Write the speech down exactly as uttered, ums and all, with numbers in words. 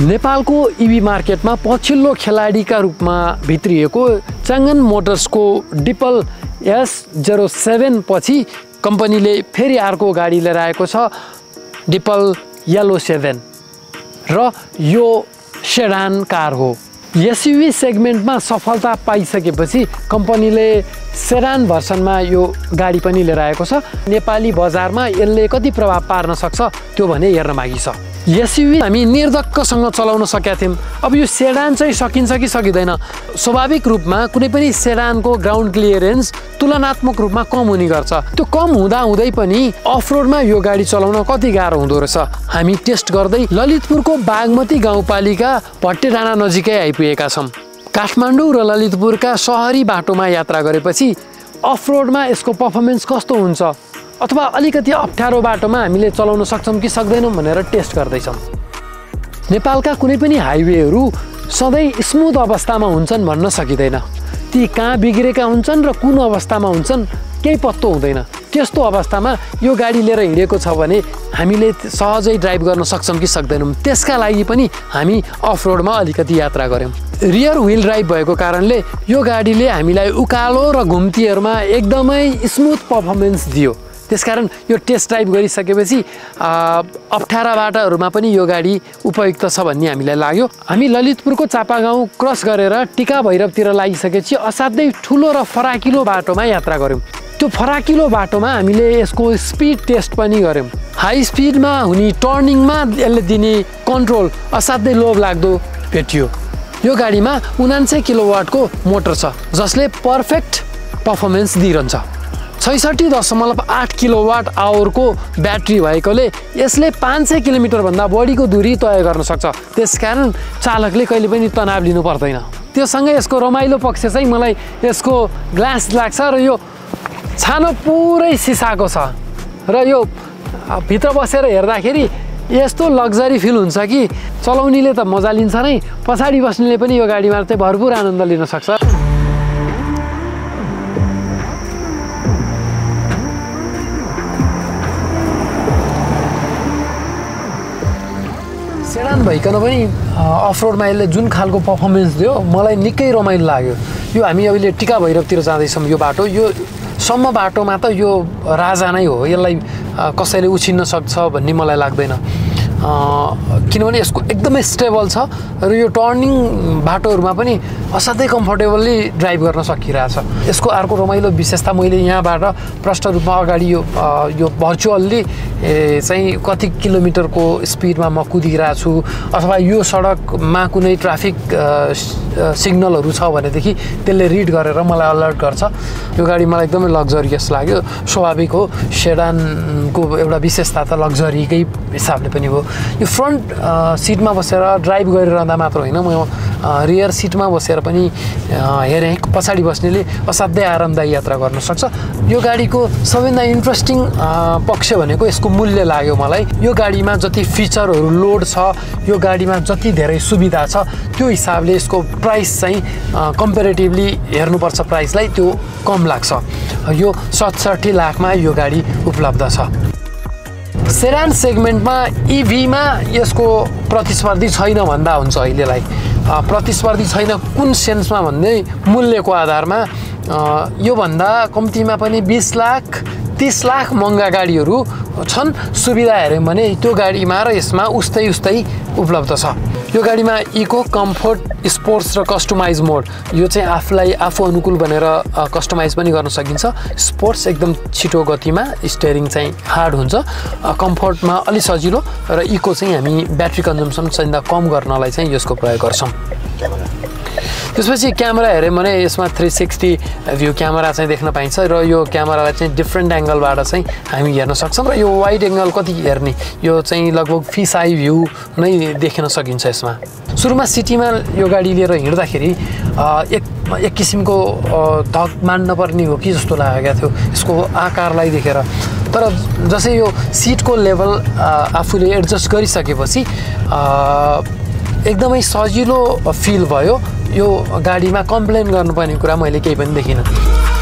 नेपालको इभी मार्केटमा पछिल्लो खेलाडीका रूपमा भित्रिएको चाङ्गन मोटर्सको डिपल एस जेरो सेभेन पछि कम्पनीले फेरि अर्को गाडी लिएर आएको छ, डिपल येलो सेभेन, र यो सेडान कार हो। एसयुभी सेगमेन्टमा सफलता पाइसकेपछि कम्पनीले सेडान भर्सनमा यो गाडी पनि लिएर आएको छ। नेपाली बजारमा यसले कति प्रभाव पार्न सक्छ त्यो भने हेर्न बाँकी छ। एसयुभी हामी निर्धक्कसँग चलाउन सकेका थियौँ, अब यो सेडान चाहिँ सकिन्छ कि सकिँदैन। स्वाभाविक रूपमा कुनै पनि सेडानको ग्राउन्ड क्लियरेन्स तुलनात्मक रूपमा कम हुने गर्छ। त्यो कम हुँदा हुँदै पनि अफरोडमा यो गाडी चलाउन कति गाह्रो हुँदो रहेछ। हामी टेस्ट गर्दै ललितपुरको बागमती गाउँपालिका भट्टेडाँडा नजिकै आइपुगेका छौँ। काठमाडौँ र ललितपुरका सहरी बाटोमा यात्रा गरेपछि अफरोडमा यसको पर्फर्मेन्स कस्तो हुन्छ अथवा अलिकति अप्ठ्यारो बाटोमा हामीले चलाउन सक्छौँ कि सक्दैनौँ भनेर टेस्ट गर्दैछौँ। नेपालका कुनै पनि हाइवेहरू सधैँ स्मुथ अवस्थामा हुन्छन् भन्न सकिँदैन। ती कहाँ बिग्रेका हुन्छन् र कुन अवस्थामा हुन्छन् केही पत्तो हुँदैन। त्यस्तो अवस्थामा यो गाडी लिएर हिँडेको छ भने हामीले सहजै ड्राइभ गर्न सक्छौँ कि सक्दैनौँ। त्यसका लागि पनि हामी अफरोडमा अलिकति यात्रा गऱ्यौँ। रियर व्हिल ड्राइभ भएको कारणले यो गाडीले हामीलाई उकालो र घुम्तीहरूमा एकदमै स्मुथ पर्फर्मेन्स दियो। त्यसकारण यो टेस्ट ड्राइभ गरिसकेपछि अप्ठ्यारा बाटाहरूमा पनि यो गाडी उपयुक्त छ भन्ने हामीलाई लाग्यो। हामी ललितपुरको चापागाउँ क्रस गरेर टिका भैरवतिर लागिसकेपछि असाध्यै ठुलो र फराकिलो बाटोमा यात्रा गऱ्यौँ। त्यो फराकिलो बाटोमा हामीले यसको स्पिड टेस्ट पनि गऱ्यौँ। हाई स्पिडमा हुने टर्निङमा यसले दिने कन्ट्रोल असाध्यै लोभ लाग्दो भेटियो। यो गाडीमा उनान्सय किलोवाटको मोटर छ जसले पर्फेक्ट पर्फर्मेन्स दिइरहन्छ। छैसठी दशमलव आठ किलोवाट आवरको ब्याट्री भएकोले यसले पाँच सय किलोमिटरभन्दा बढीको दूरी तय गर्न सक्छ। त्यसकारण चालकले कहिले पनि तनाव लिनु पर्दैन। त्योसँगै यसको रमाइलो पक्ष चाहिँ मलाई यसको ग्लास लाग्छ र यो छानो पुरै सिसाको छ र यो भित्र बसेर हेर्दाखेरि यस्तो लग्जरी फिल हुन्छ कि चलाउनेले त मजा लिन्छ नै, पछाडि बस्नेले पनि यो गाडीमा चाहिँ भरपुर आनन्द लिन सक्छ। सेडान भइकन पनि अफरोडमा यसले जुन खालको पर्फर्मेन्स दियो मलाई निकै रमाइलो लाग्यो। यो हामी अहिले टिका भैरवतिर जाँदैछौँ। यो बाटो यो सम्म बाटोमा त यो राजा नै हो, यसलाई कसैले उछिन्न सक्छ भन्ने मलाई लाग्दैन। किनभने यसको एकदमै स्टेबल छ र यो टर्निङ बाटोहरूमा पनि असाध्यै कम्फर्टेबली ड्राइभ गर्न सकिरहेछ। यसको अर्को रमाइलो विशेषता मैले यहाँबाट प्रष्ट रूपमा अगाडि यो यो भर्चुअल्ली चाहिँ कति किलोमिटरको स्पिडमा म कुदिरहेको छु अथवा यो सडकमा कुनै ट्राफिक सिग्नलहरू छ भनेदेखि त्यसले रिड गरेर मलाई अलर्ट गर्छ। यो गाडी मलाई एकदमै लग्जरियस लाग्यो। स्वाभाविक हो, सेडानको एउटा विशेषता त लग्जरीकै हिसाबले पनि हो। यो फ्रन्ट सिटमा बसेर ड्राइभ गरिरहँदा मात्र होइन, म रियर सिटमा बसेर पनि हेरेँ पछाडि बस्नेले असाध्यै आरामदायी यात्रा गर्न सक्छ। यो गाडीको सबैभन्दा इन्ट्रेस्टिङ पक्ष भनेको यसको मूल्य लाग्यो मलाई। यो गाडीमा जति फिचरहरू लोड छ, यो गाडीमा जति धेरै सुविधा छ, त्यो हिसाबले यसको प्राइस चाहिँ कम्पेरेटिभली हेर्नुपर्छ प्राइसलाई, त्यो कम लाग्छ। यो सतसट्ठी लाखमा यो गाडी उपलब्ध छ। सेडान सेगमेन्टमा इभीमा यसको प्रतिस्पर्धी छैन भन्दा हुन्छ। अहिलेलाई प्रतिस्पर्धी छैन कुन सेन्समा भन्दै मूल्यको आधारमा योभन्दा कम्तीमा पनि बिस लाख तीस लाख महँगा गाडीहरू छन्। सुविधा हेऱ्यौँ भने त्यो गाडीमा र यसमा उस्तै उस्तै उपलब्ध छ। यो गाडीमा इको, कम्फोर्ट, स्पोर्ट्स र कस्टमाइज मोड, यो चाहिँ आफूलाई आफू अनुकूल भनेर कस्टमाइज पनि गर्न सकिन्छ। स्पोर्ट्स एकदम छिटो गतिमा, स्टेयरिङ चाहिँ हार्ड हुन्छ। कम्फोर्टमा अलि सजिलो र इको चाहिँ हामी ब्याट्री कन्जम्सन चाहिँ कम गर्नलाई चाहिँ यसको प्रयोग गर्छौँ। त्यसपछि क्यामेरा हेऱ्यौँ भने यसमा थ्री सिक्सटी भ्यू क्यामेरा चाहिँ देख्न पाइन्छ र यो क्यामेरालाई चाहिँ डिफ्रेन्ट एङ्गलबाट चाहिँ हामी हेर्न सक्छौँ र यो वाइड एङ्गल कति हेर्ने, यो चाहिँ लगभग फिस आई भ्यू नै देख्न सकिन्छ यसमा। सुरुमा सिटीमा यो गाडी लिएर हिँड्दाखेरि एक एक किसिमको धक मान्न पर्ने हो कि जस्तो लागेको थियो यसको आकारलाई देखेर। तर जसै यो सिटको लेभल आफूले एडजस्ट गरिसकेपछि एकदमै सजिलो फिल भयो। यो गाडीमा कम्प्लेन गर्नुपर्ने कुरा मैले केही पनि देखिनँ।